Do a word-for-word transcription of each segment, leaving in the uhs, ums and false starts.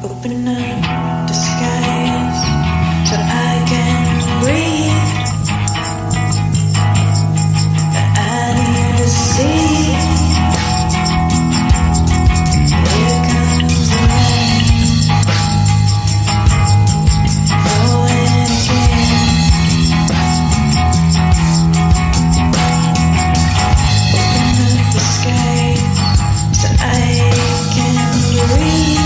Open up the skies so I can breathe. I need to see. Here comes the rain, falling again. Open up the skies so I can breathe.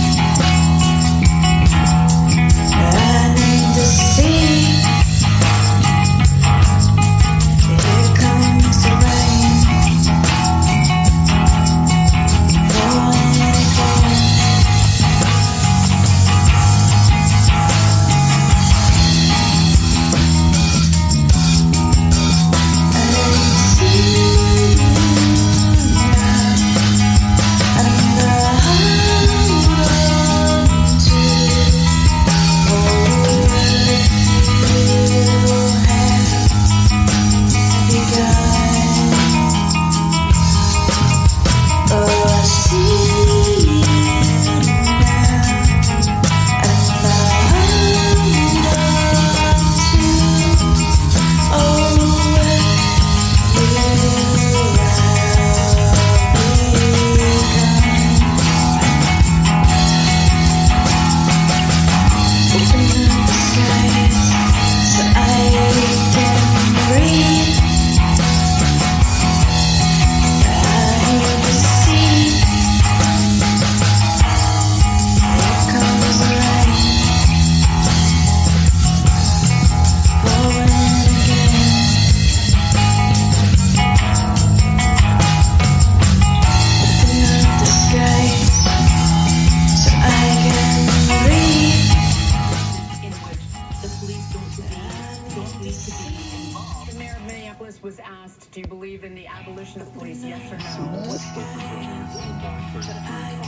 The mayor of Minneapolis was asked, do you believe in the abolition of police, yes or no? So what's the